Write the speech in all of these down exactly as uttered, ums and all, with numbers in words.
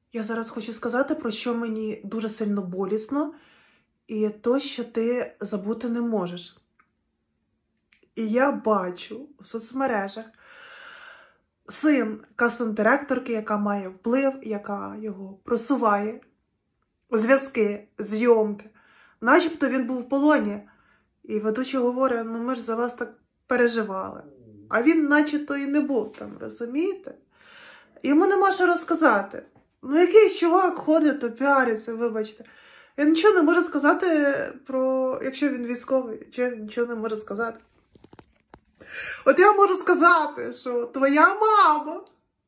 Я зараз хочу сказати, про що мені дуже сильно болісно, і то, що ти забути не можеш. І я бачу в соцмережах син кастинг-директорки, яка має вплив, яка його просуває, зв'язки, зйомки. Начебто він був в полоні. І ведучий говорить, ну ми ж за вас так переживали. А він начебто і не був там, розумієте? Йому нема що розказати. Ну якийсь чувак ходить, то піариться, вибачте. Я нічого не можу сказати про, якщо він військовий, чи я нічого не можу сказати. От я можу сказати, що твоя мама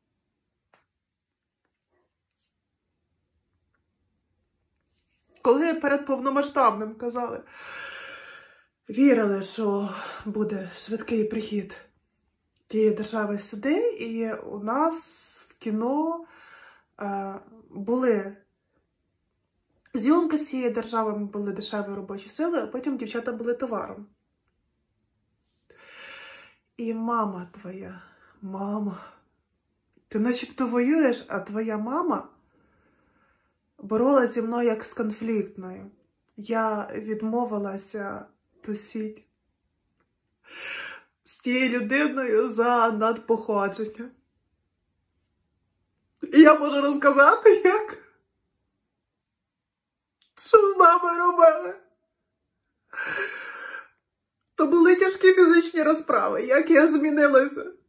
коли перед повномасштабним казали, вірили, що буде швидкий прихід тієї держави сюди, і у нас в кіно е, були зйомки з цієї держави, були дешеві робочі сили, а потім дівчата були товаром. І мама твоя, мама, ти начебто воюєш, а твоя мама боролася зі мною як з конфліктною. Я відмовилася тусіть з тією людиною за надпоходження. І я можу розказати, як? Що з нами робили? То були тяжкі фізичні розправи, як я змінилася.